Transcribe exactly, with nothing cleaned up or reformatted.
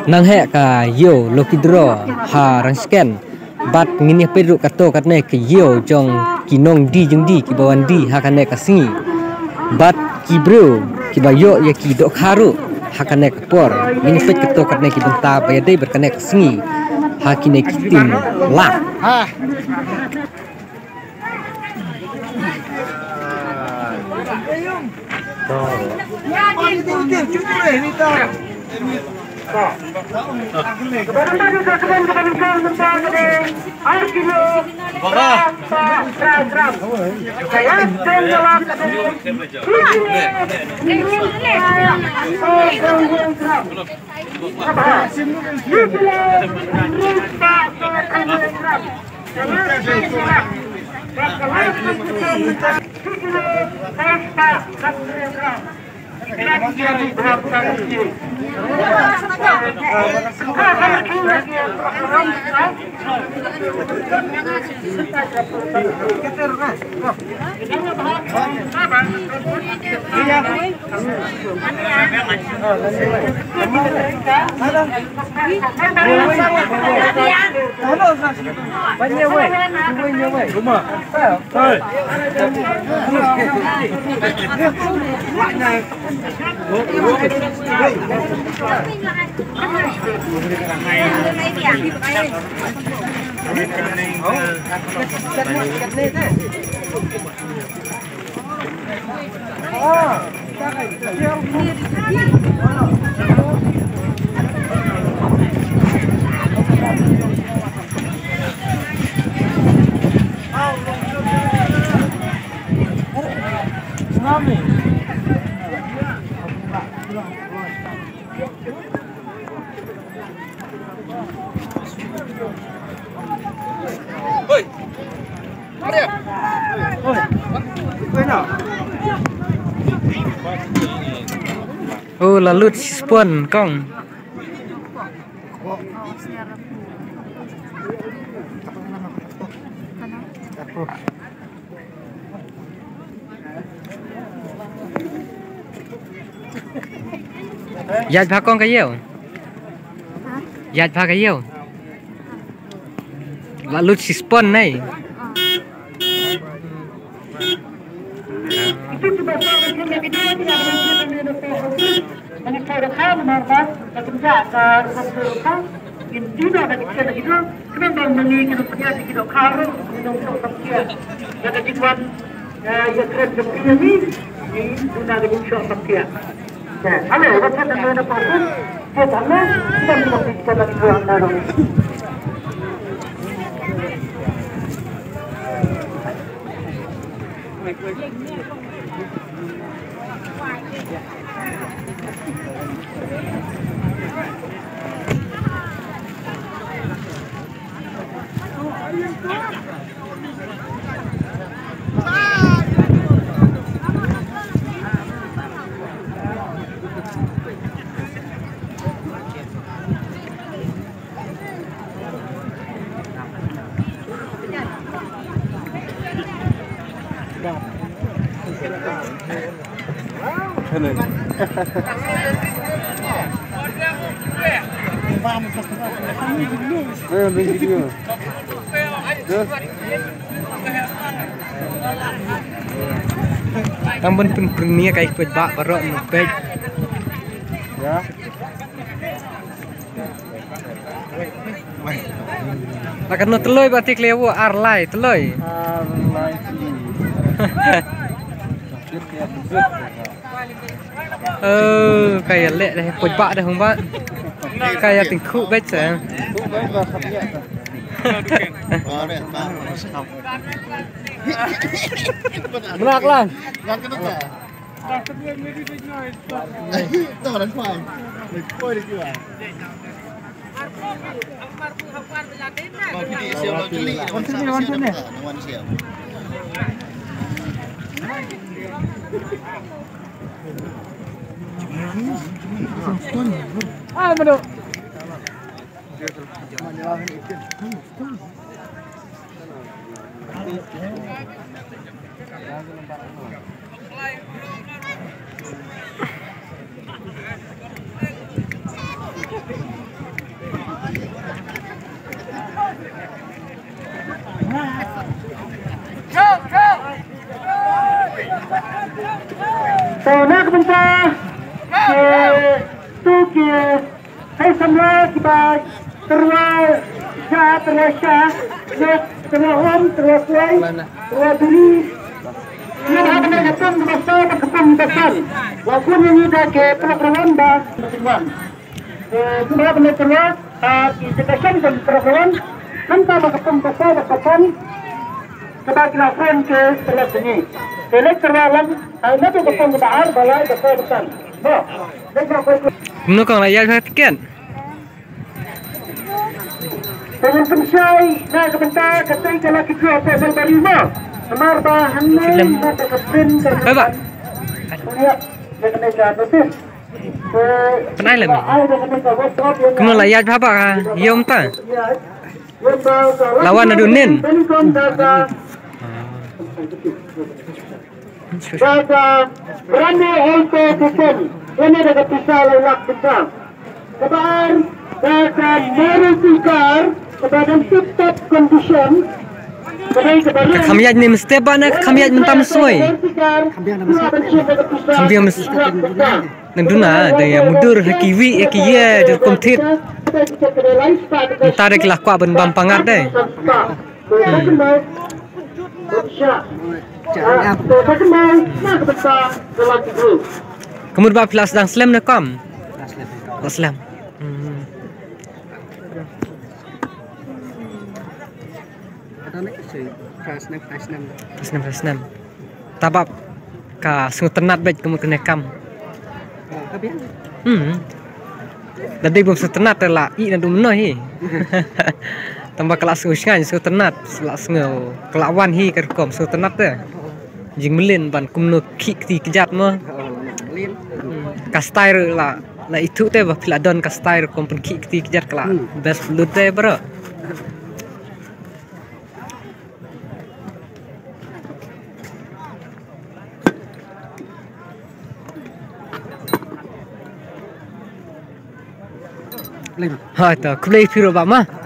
nang he ka yo lokidro ha rang scan bat ngini peru kato katne ke yo jong kinong di jong di ki bawan di ha kane ka singi bat ki bro ki bayo ya ki do kharu ha kane ka por ngini pet kato katne ki benta ba ya dei berkane ka singi ha kine ki tim la ha Oh lalu spon kong Yaj pha con cái yêu Yaj pha cái yêu lalu spon này Halo, what's the name of the person? Yes, hello. Kita mesti kita lagi buang dalam. Tambun pun kayak pet bak barok pet. Ya. Akan no teloy batik lewo arlai teloy. Arlai. Eh kayak lek deh pet bak dah hong bak. Kayak tingku bet saya. Berak lang. Ah, mano. So nak bentar ke tu ke hai samla kita terwal ja terasa nak terwal terwal terwal diri ini ada nak ketemu besar ketemu besar walaupun ini dah ke program dah teman cuma benar terwal kita kan program tanpa ketemu besar ketemu kita kena friend ke sebelah sini elektrolan ada tu ketemu bahar balai besar besar no Kumno kang layar tiket. Dengan pensai nak kebentar ketai kalau kita apa berbalik mah. Semar bahan ni nak kepin dan. Bapak. Ya, jangan jatuh tu. Penai lah. Kumno layar apa kah? Yom ta. Lawan adunin. Jaga berani untuk kepin. Ini dekat pisau lewat besar. Kemudian jaga modifikar kepada tip-top condition. Kamiat ni mesti apa nak kamiat mentam suai. Kamiat mesti. Nanduna ada yang mudur hakiwi hakiye jadi komplit. Entar lagi laku abang bampangat deh. Kemudian bapak sedang slam nak kam? Slam. Slam slam. Tabap ka sungut ternat baik kemudian kena kam. Hmm. Tadi belum seternat lah. I nanti mana hi? Tambah kelas sungut sengaj sungut ternat. Selak sungut kelawan hi kerkom sungut ternat tu. Jing melin ban kumno kik ti kejat mah. Kastair lah. Lah itu teh bah piladon kastair kompon kik ti kejat kelak. Best fluid teh bro. Ha, tu kulai piro ba mah.